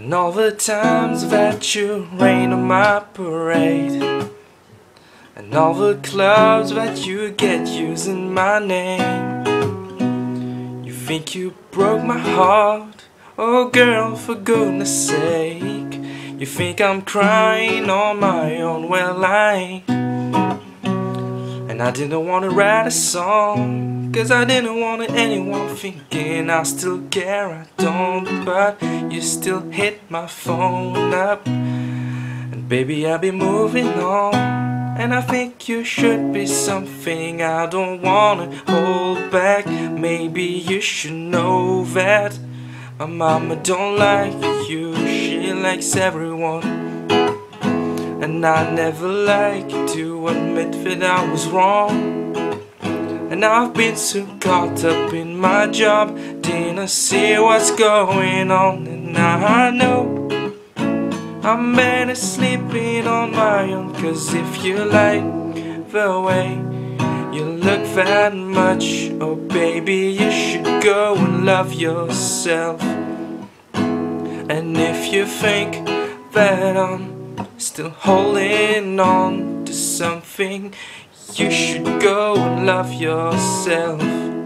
And all the times that you rain on my parade, and all the clubs that you get using my name. You think you broke my heart, oh girl, for goodness sake. You think I'm crying on my own, well I ain't. And I didn't want to write a song, 'cause I didn't want anyone thinking I still care. I don't, but you still hit my phone up. And baby, I'll be moving on, and I think you should be something I don't wanna hold back. Maybe you should know that my mama don't like you, she likes everyone. And I never like to admit that I was wrong. And I've been so caught up in my job, didn't see what's going on. And now I know I'm better sleeping on my own. 'Cause if you like the way you look that much, oh baby, you should go and love yourself. And if you think that I'm still holding on to something, you should go and love yourself.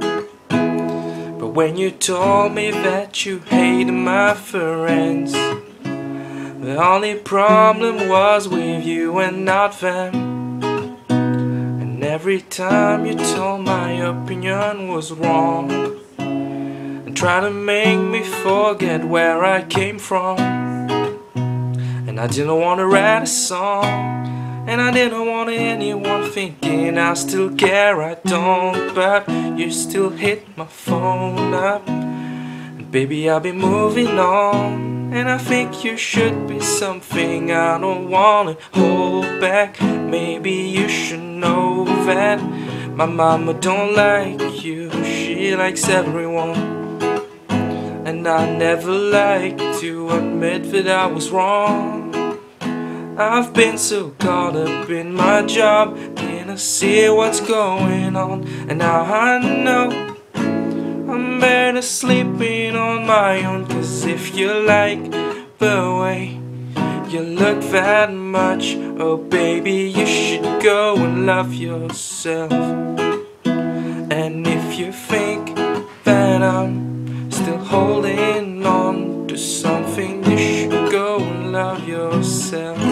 But when you told me that you hated my friends, the only problem was with you and not them. And every time you told my opinion was wrong, and tried to make me forget where I came from. And I didn't want to write a song, and I didn't want anyone thinking I still care. I don't, but you still hit my phone up. And baby, I'll be moving on, and I think you should be something I don't wanna hold back. Maybe you should know that my mama don't like you, she likes everyone. And I never like to admit that I was wrong. I've been so caught up in my job, didn't see what's going on. And now I know I'm better sleeping on my own. 'Cause if you like the way you look that much, oh baby, you should go and love yourself. And if you think that I'm still holding on to something, you should go and love yourself.